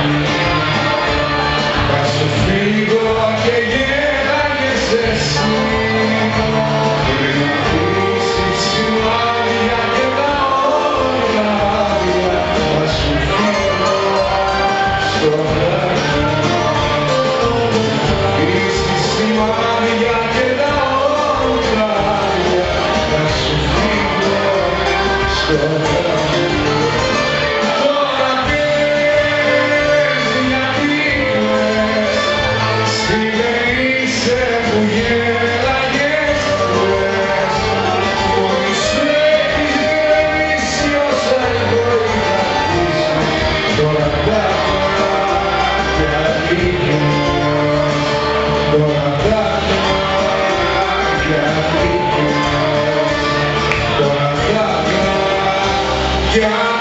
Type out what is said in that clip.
Θα σου φύγω και γέλαγες εσύ πριν αφήσεις σημάδια και τα όνειρα άδεια. Θα σου φύγω στο βράδυ, αφήσεις σημάδια και τα όνειρα άδεια. Θα σου φύγω στο βράδυ. Yeah.